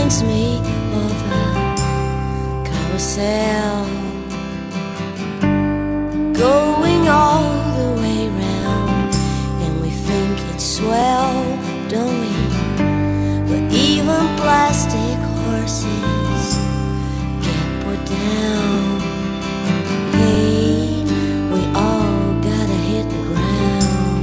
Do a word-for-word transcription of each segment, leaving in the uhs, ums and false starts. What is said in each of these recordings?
reminds me of a carousel going all the way round, and we think it's swell, don't we? But even plastic horses get put down. Hey, we all gotta hit the ground.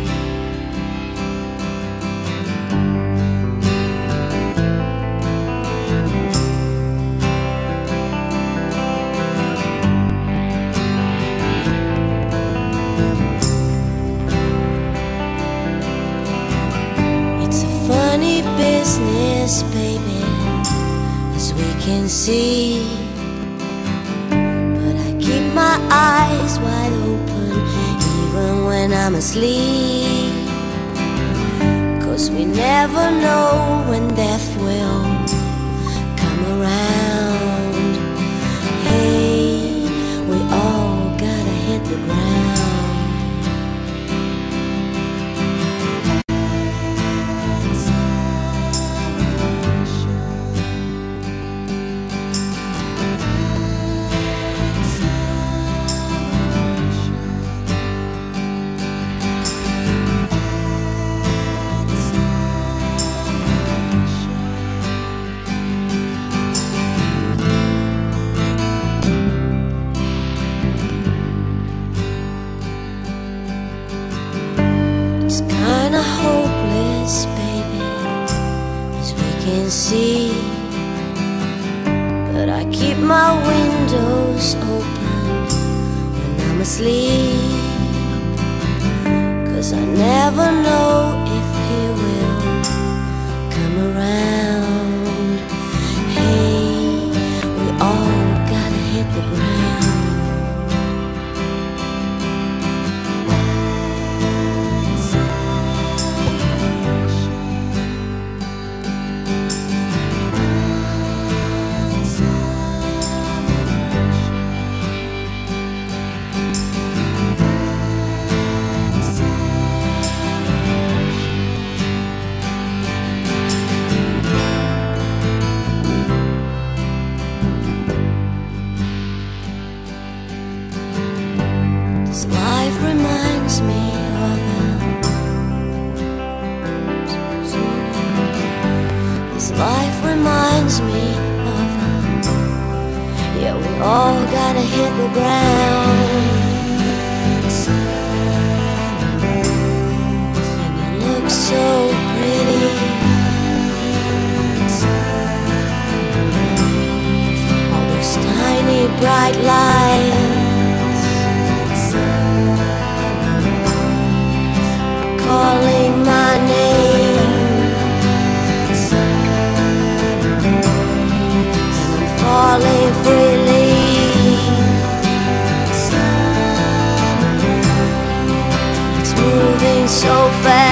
It's a funny business, baby, as we can see, but I keep my eyes wide open even when I'm asleep, 'cause we never know when death will come around. Hey, we all gotta hit the ground. It's kinda hopeless, baby, as we can see, but I keep my windows open when I'm asleep, 'cause I never know if he will come around. Hey, we all gotta hit the ground. This life reminds me of a This life reminds me of a Yeah, we all gotta hit the ground. And it looks so pretty, all those tiny bright lights calling my name, and I'm falling freely. It's moving so fast.